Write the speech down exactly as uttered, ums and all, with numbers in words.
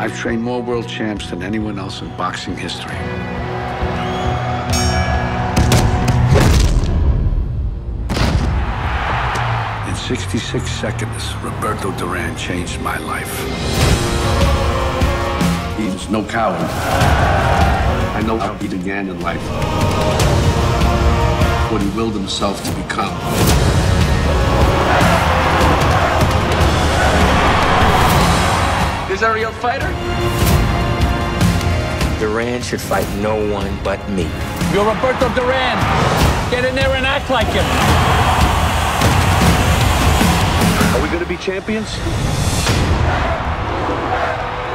I've trained more world champs than anyone else in boxing history. In sixty-six seconds, Roberto Duran changed my life. He's no coward. I know how he began in life, what he willed himself to become. Is that a real fighter? Duran should fight no one but me. You're Roberto Duran. Get in there and act like him. Are we going to be champions?